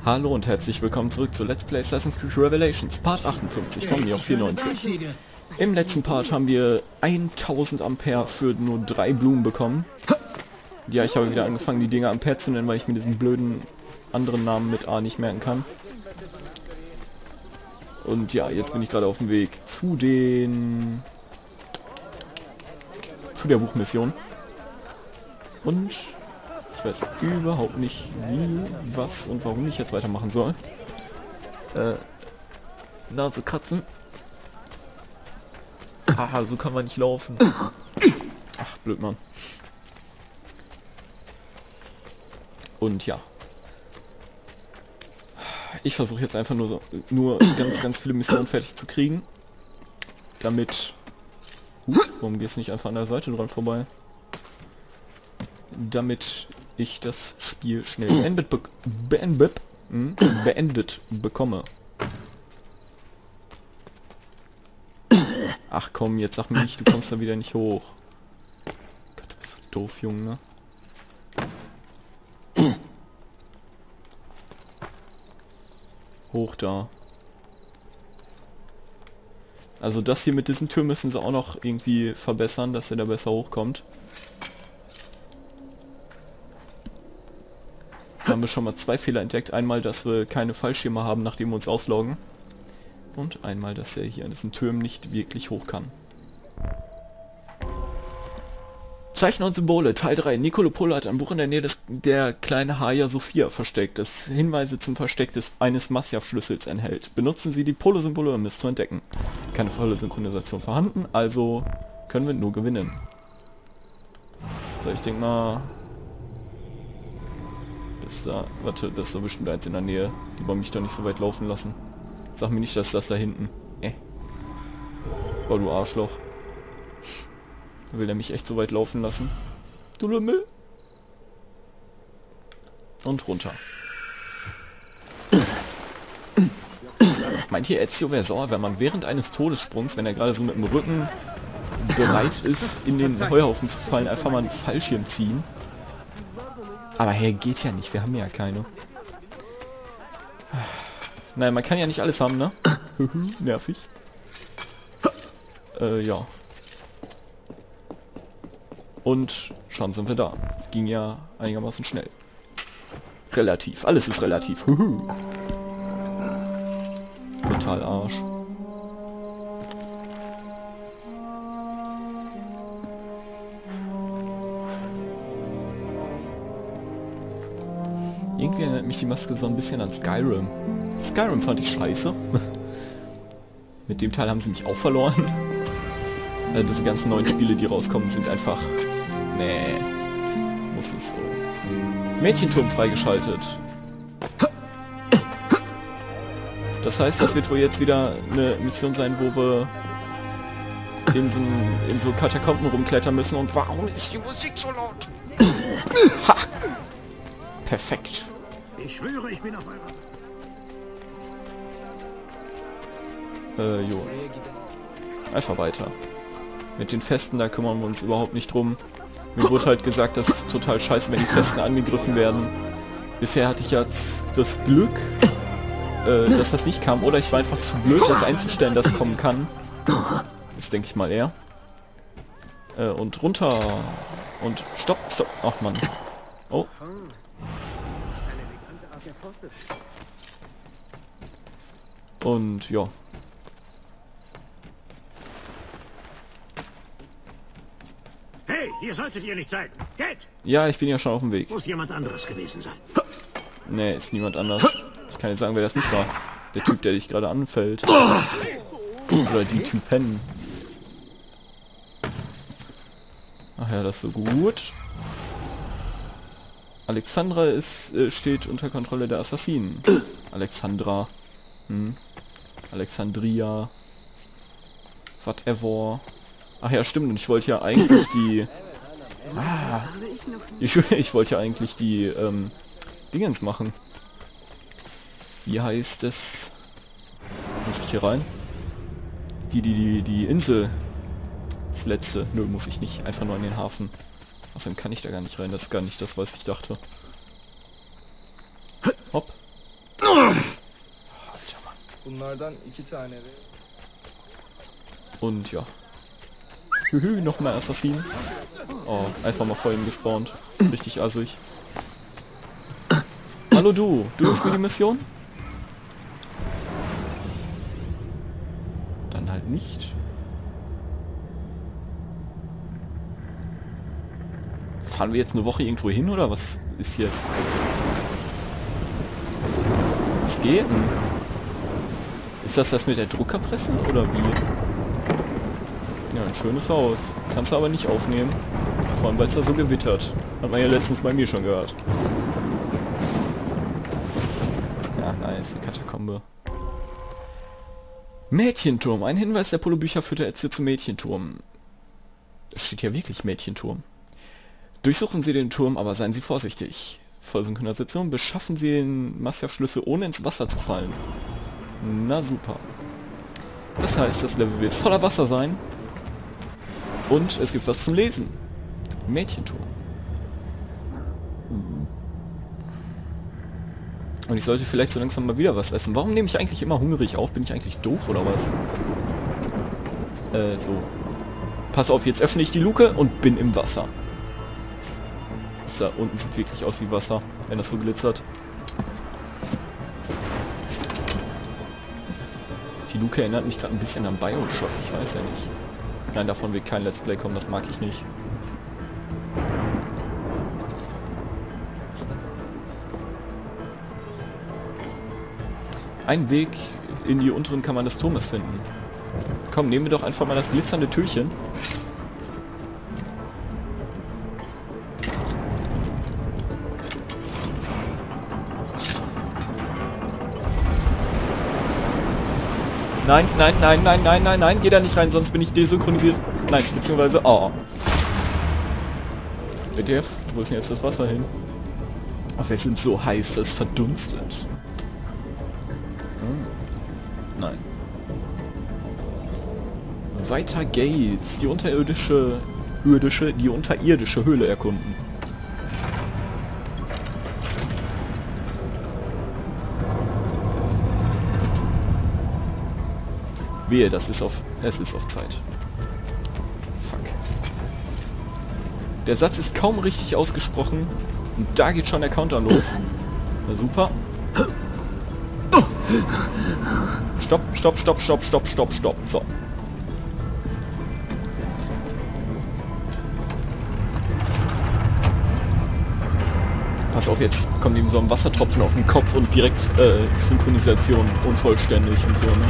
Hallo und herzlich willkommen zurück zu Let's Play Assassin's Creed Revelations, Part 58 von mir auf 94. Im letzten Part haben wir 1000 Ampere für nur 3 Blumen bekommen. Ja, ich habe wieder angefangen, die Dinger Ampere zu nennen, weil ich mir diesen blöden anderen Namen mit A nicht merken kann. Und ja, jetzt bin ich gerade auf dem Weg zu der Buchmission. Und ich weiß überhaupt nicht, wie, was und warum ich jetzt weitermachen soll. Nase kratzen. Haha, so kann man nicht laufen. Ach, blöd, Mann. Und ja. Ich versuche jetzt einfach nur ganz viele Missionen fertig zu kriegen. Damit... warum gehst du nicht einfach an der Seite dran vorbei? Damit ich das Spiel schnell beendet bekomme. Ach komm, jetzt sag mir nicht, du kommst da wieder nicht hoch. Gott, du bist so doof, Junge, ne? Hoch da. Also das hier mit diesen Türen müssen sie auch noch irgendwie verbessern, dass er da besser hochkommt. Da haben wir schon mal 2 Fehler entdeckt. Einmal, dass wir keine Fallschirme haben, nachdem wir uns ausloggen. Und einmal, dass er hier an diesen Türmen nicht wirklich hoch kann. Zeichen und Symbole, Teil 3. Nicolo Polo hat ein Buch in der Nähe der kleinen Hagia Sophia versteckt, das Hinweise zum Versteck eines Masyaf-Schlüssels enthält. Benutzen Sie die Polo-Symbole, um es zu entdecken. Keine volle Synchronisation vorhanden, also können wir nur gewinnen. So, ich denke mal... Das da... Warte, das ist doch bestimmt eins in der Nähe. Die wollen mich doch nicht so weit laufen lassen. Sag mir nicht, dass das da hinten... Oh, du Arschloch. Will der mich echt so weit laufen lassen? Du Lümmel. Und runter. Meint ihr, Ezio wäre sauer, wenn man während eines Todessprungs, wenn er gerade so mit dem Rücken bereit ist, in den Heuhaufen zu fallen, einfach mal einen Fallschirm ziehen? Aber hey, geht ja nicht, wir haben ja keine. Nein, man kann ja nicht alles haben, ne? Nervig. Ja. Und schon sind wir da. Ging ja einigermaßen schnell. Relativ. Alles ist relativ. Metallarsch. Irgendwie erinnert mich die Maske so ein bisschen an Skyrim. Skyrim fand ich scheiße. Mit dem Teil haben sie mich auch verloren. Diese ganzen neuen Spiele, die rauskommen, sind einfach... Nee. Muss nicht so. Mädchenturm freigeschaltet. Das heißt, das wird wohl jetzt wieder eine Mission sein, wo wir in so Katakomben rumklettern müssen. Und warum ist die Musik so laut? Ha! Perfekt. Ich schwöre, ich bin auf eurer... Jo. Einfach weiter. Mit den Festen, da kümmern wir uns überhaupt nicht drum. Mir wurde halt gesagt, das ist total scheiße, wenn die Festen angegriffen werden. Bisher hatte ich jetzt das Glück, dass das nicht kam. Oder ich war einfach zu blöd, das einzustellen, dass es kommen kann. Das denke ich mal eher. Und runter. Und stopp, stopp. Ach Mann. Oh. Und ja. Hey, hier solltet ihr nicht sein. Geht! Ja, ich bin ja schon auf dem Weg. Muss jemand anderes gewesen sein. Nee, ist niemand anders. Ich kann jetzt sagen, wer das nicht war. Der Typ, der dich gerade anfällt. Oder die Typen. Ach ja, das ist so gut. Alexandra steht unter Kontrolle der Assassinen. Alexandra. Alexandria. Whatever. Ach ja, stimmt. Und ich wollte ja eigentlich die... Ich wollte ja eigentlich die, Dingens machen. Wie heißt es? Muss ich hier rein? Die Insel. Das letzte. Nö, muss ich nicht. Einfach nur in den Hafen. Außerdem kann ich da gar nicht rein. Das ist gar nicht das, was ich dachte. Hopp. Bunlardan 2 tane. Und ja. Nochmal Assassin. Oh, einfach mal vor ihm gespawnt. Richtig assig. Hallo du, du bist mir die Mission? Dann halt nicht. Fahren wir jetzt eine Woche irgendwo hin oder was ist jetzt? Was geht denn? Ist das mit der Druckerpresse oder wie? Ja, ein schönes Haus. Kannst du aber nicht aufnehmen. Vor allem, weil es da so gewittert. Hat man ja letztens bei mir schon gehört. Ja, nice, die Katakombe. Mädchenturm. Ein Hinweis der Polo-Bücher führte jetzt zum Mädchenturm. Da steht ja wirklich Mädchenturm. Durchsuchen Sie den Turm, aber seien Sie vorsichtig. Vor Synchronisation beschaffen Sie den Massivschlüssel, ohne ins Wasser zu fallen. Na super. Das heißt, das Level wird voller Wasser sein. Und es gibt was zum Lesen. Mädchenturm. Und ich sollte vielleicht so langsam mal wieder was essen. Warum nehme ich eigentlich immer hungrig auf? Bin ich eigentlich doof oder was? So. Pass auf, jetzt öffne ich die Luke und bin im Wasser. Das da unten sieht wirklich aus wie Wasser, wenn das so glitzert. Die Luke erinnert mich gerade ein bisschen an Bioshock, ich weiß ja nicht. Nein, davon wird kein Let's Play kommen, das mag ich nicht. Einen Weg in die unteren Kammern des Turmes finden. Komm, nehmen wir doch einfach mal das glitzernde Türchen. Nein, nein, nein, nein, nein, nein, nein, geh da nicht rein, sonst bin ich desynchronisiert. Nein, beziehungsweise, oh. WTF, wo ist denn jetzt das Wasser hin? Ach, wir sind so heiß, das verdunstet. Nein. Weiter geht's. Die unterirdische Höhle erkunden. Wehe, es ist auf Zeit. Fuck. Der Satz ist kaum richtig ausgesprochen und da geht schon der Countdown los. Na super. Stopp, stopp, stopp, stopp, stopp, stopp, stopp. So. Pass auf, jetzt kommt ihm so ein Wassertropfen auf den Kopf und direkt Synchronisation unvollständig und so, ne?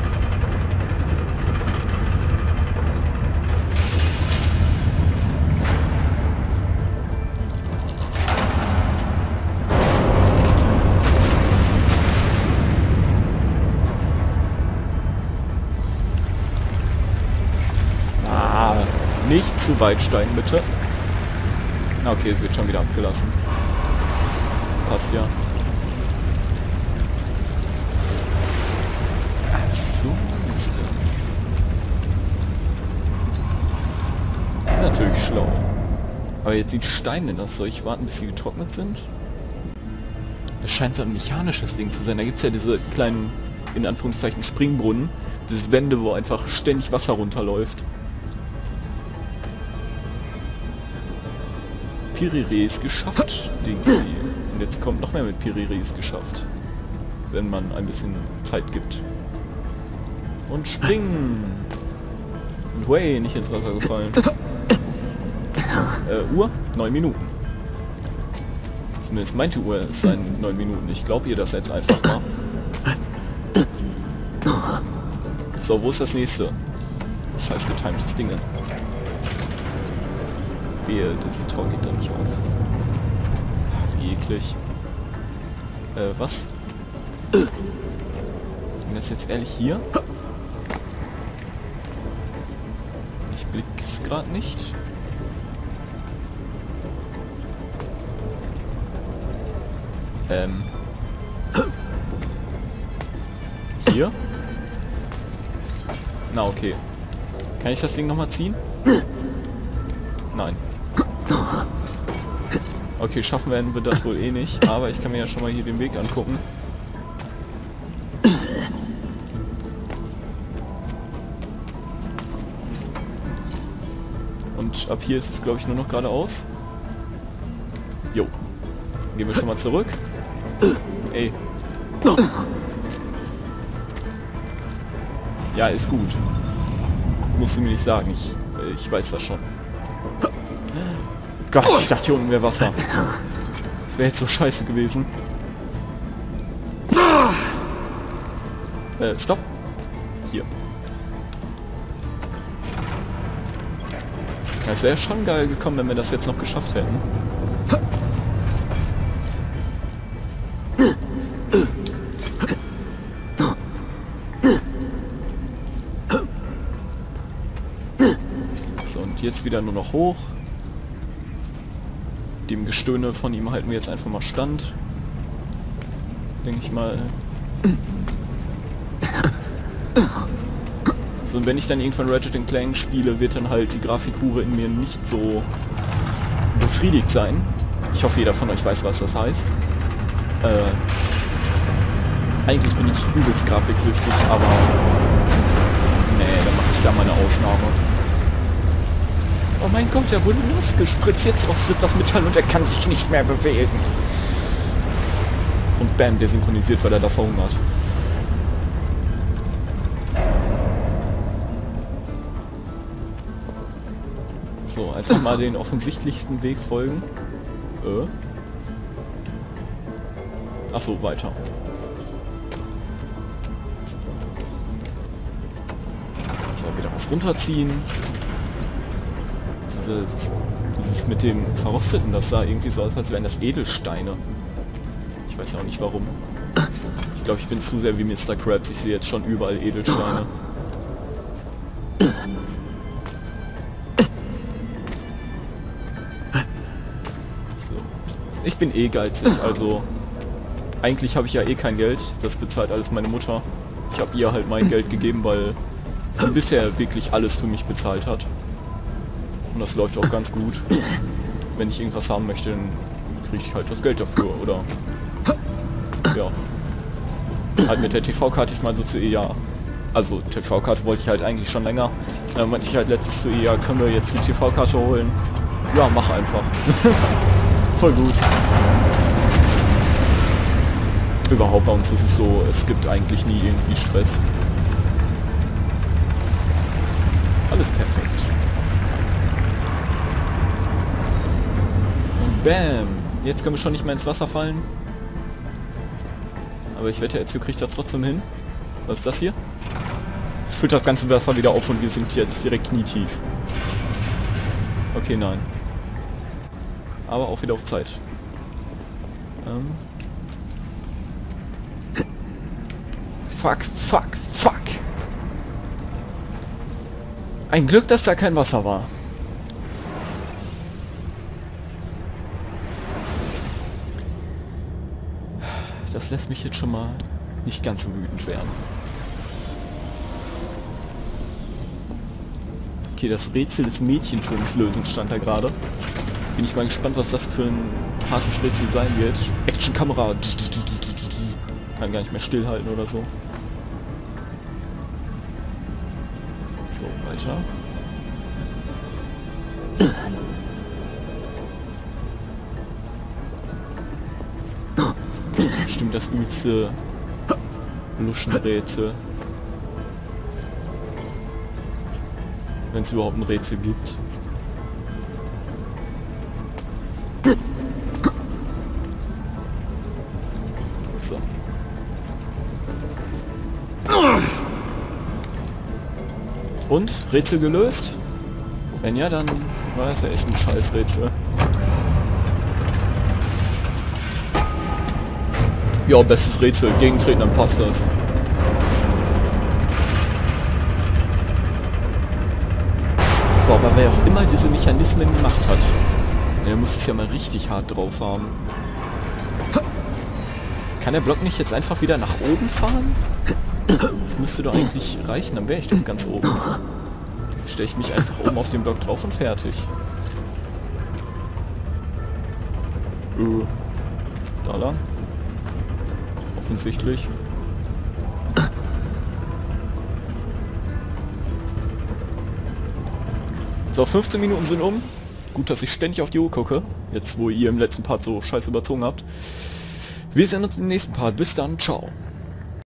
Nicht zu weit steigen, bitte. Okay, es wird schon wieder abgelassen. Passt ja. Ach, so ist das. Das ist natürlich schlau. Aber jetzt die Steine, das soll ich warten, bis sie getrocknet sind? Das scheint so ein mechanisches Ding zu sein. Da gibt es ja diese kleinen, in Anführungszeichen, Springbrunnen. Diese Wände, wo einfach ständig Wasser runterläuft. Piriris geschafft, Dingsy. Und jetzt kommt noch mehr mit Piriris geschafft. Wenn man ein bisschen Zeit gibt. Und springen! Und way, nicht ins Wasser gefallen. Uhr? 9 Minuten. Zumindest meinte Uhr, es seien 9 Minuten. Ich glaube ihr das jetzt einfach mal. So, wo ist das nächste? Scheiß getimtes Ding. Wehe, dieses Tor geht da nicht auf. Ach, wie eklig. Was? Bin das jetzt ehrlich hier? Ich blick's gerade nicht. Hier? Na, okay. Kann ich das Ding nochmal ziehen? Nein. Okay, schaffen werden wir das wohl eh nicht, aber ich kann mir ja schon mal hier den Weg angucken. Und ab hier ist es, glaube ich, nur noch geradeaus. Jo. Dann gehen wir schon mal zurück. Ey. Ja, ist gut. Das musst du mir nicht sagen. Ich weiß das schon. Gott, ich dachte, hier unten wäre Wasser. Das wäre jetzt so scheiße gewesen. Stopp. Hier. Ja, es wäre schon geil gekommen, wenn wir das jetzt noch geschafft hätten. So, und jetzt wieder nur noch hoch. Dem Gestöhne von ihm halten wir jetzt einfach mal stand. Denke ich mal. So, und wenn ich dann irgendwann Ratchet & Clank spiele, wird dann halt die Grafikhure in mir nicht so befriedigt sein. Ich hoffe, jeder von euch weiß, was das heißt. Eigentlich bin ich übelst grafiksüchtig, aber nee, dann mache ich da mal eine Ausnahme. Oh mein Gott, er wurde nass gespritzt, jetzt rostet das Metall und er kann sich nicht mehr bewegen. Und bam, der synchronisiert, weil er da verhungert. So, einfach mal den offensichtlichsten Weg folgen. Achso, weiter. So, wieder was runterziehen. Dieses mit dem Verrosteten, das sah irgendwie so aus, als wären das Edelsteine. Ich weiß ja auch nicht warum. Ich glaube, ich bin zu sehr wie Mr. Krabs. Ich sehe jetzt schon überall Edelsteine. So. Ich bin eh geizig, also eigentlich habe ich ja eh kein Geld. Das bezahlt alles meine Mutter. Ich habe ihr halt mein Geld gegeben, weil sie bisher wirklich alles für mich bezahlt hat. Und das läuft auch ganz gut. Wenn ich irgendwas haben möchte, dann kriege ich halt das Geld dafür, oder? Ja. Halt mit der TV-Karte ich mal so zu ihr, ja. Also, TV-Karte wollte ich halt eigentlich schon länger. Dann meinte ich halt letztens zu ihr, ja, können wir jetzt die TV-Karte holen? Ja, mach einfach. Voll gut. Überhaupt bei uns ist es so, es gibt eigentlich nie irgendwie Stress. Alles perfekt. Bam! Jetzt können wir schon nicht mehr ins Wasser fallen. Aber ich wette, Ezio kriegt das trotzdem hin. Was ist das hier? Füllt das ganze Wasser wieder auf und wir sind jetzt direkt knietief. Okay, nein. Aber auch wieder auf Zeit. Fuck, fuck, fuck! Ein Glück, dass da kein Wasser war. Das lässt mich jetzt schon mal nicht ganz so wütend werden. Okay, das Rätsel des Mädchenturms lösen stand da gerade. Bin ich mal gespannt, was das für ein hartes Rätsel sein wird. Actionkamera. Kann gar nicht mehr stillhalten oder so. So, weiter. Stimmt, das übelste Luschenrätsel. Wenn es überhaupt ein Rätsel gibt. So. Und? Rätsel gelöst? Wenn ja, dann war das ja echt ein Scheißrätsel. Ja, bestes Rätsel. Gegentreten, dann passt das. Boah, aber wer auch immer diese Mechanismen gemacht hat, der muss es ja mal richtig hart drauf haben. Kann der Block nicht jetzt einfach wieder nach oben fahren? Das müsste doch eigentlich reichen, dann wäre ich doch ganz oben. Stelle ich mich einfach oben auf den Block drauf und fertig. Da lang. Offensichtlich. So, 15 Minuten sind um. Gut, dass ich ständig auf die Uhr gucke. Jetzt, wo ihr im letzten Part so scheiße überzogen habt. Wir sehen uns im nächsten Part. Bis dann. Ciao.